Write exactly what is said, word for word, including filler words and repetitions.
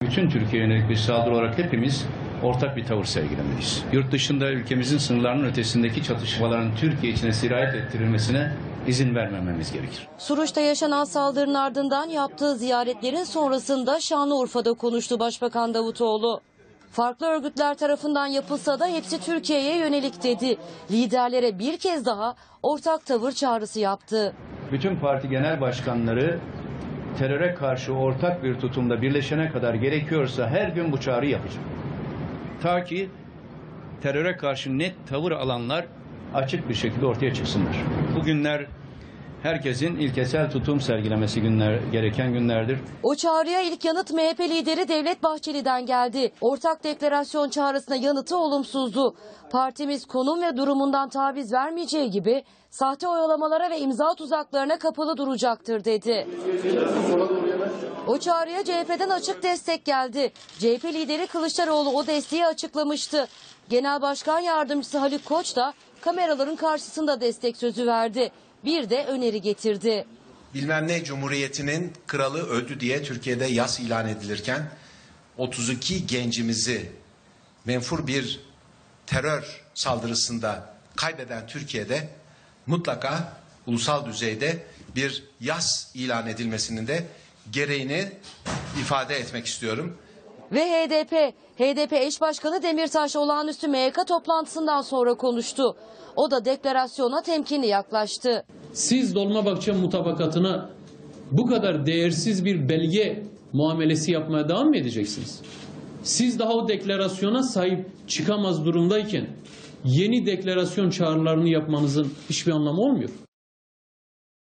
bütün Türkiye'ye yönelik bir saldırı olarak hepimiz ortak bir tavır sergilemeliyiz. Yurt dışında ülkemizin sınırlarının ötesindeki çatışmaların Türkiye içine sirayet ettirilmesine izin vermememiz gerekir. Suruç'ta yaşanan saldırının ardından yaptığı ziyaretlerin sonrasında Şanlıurfa'da konuştu Başbakan Davutoğlu. Farklı örgütler tarafından yapılsa da hepsi Türkiye'ye yönelik dedi. Liderlere bir kez daha ortak tavır çağrısı yaptı. Bütün parti genel başkanları teröre karşı ortak bir tutumda birleşene kadar gerekiyorsa her gün bu çağrıyı yapacak. Ta ki teröre karşı net tavır alanlar açık bir şekilde ortaya çıksınlar. Bu günler herkesin ilkesel tutum sergilemesi günler, gereken günlerdir. O çağrıya ilk yanıt M H P lideri Devlet Bahçeli'den geldi. Ortak deklarasyon çağrısına yanıtı olumsuzdu. Partimiz konum ve durumundan taviz vermeyeceği gibi sahte oyalamalara ve imza tuzaklarına kapalı duracaktır dedi. O çağrıya C H P'den açık destek geldi. C H P lideri Kılıçdaroğlu o desteği açıklamıştı. Genel Başkan Yardımcısı Haluk Koç da kameraların karşısında destek sözü verdi. Bir de öneri getirdi. Bilmem ne Cumhuriyeti'nin kralı öldü diye Türkiye'de yas ilan edilirken otuz iki gencimizi menfur bir terör saldırısında kaybeden Türkiye'de mutlaka ulusal düzeyde bir yas ilan edilmesinin de gereğini ifade etmek istiyorum. Ve H D P, H D P eş başkanı Demirtaş olağanüstü M Y K toplantısından sonra konuştu. O da deklarasyona temkinli yaklaştı. Siz Dolmabahçe mutabakatına bu kadar değersiz bir belge muamelesi yapmaya devam mı edeceksiniz? Siz daha o deklarasyona sahip çıkamaz durumdayken yeni deklarasyon çağrılarını yapmanızın hiçbir anlamı olmuyor.